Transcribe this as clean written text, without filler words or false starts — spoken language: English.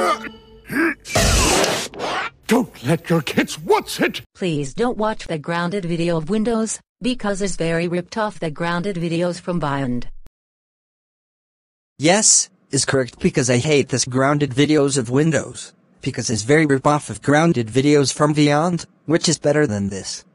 Don't let your kids watch it! Please don't watch the grounded video of Windows, because it's very ripped off the grounded videos from Vyond. Yes, is correct because I hate this grounded videos of Windows, because it's very rip off of grounded videos from Vyond, which is better than this.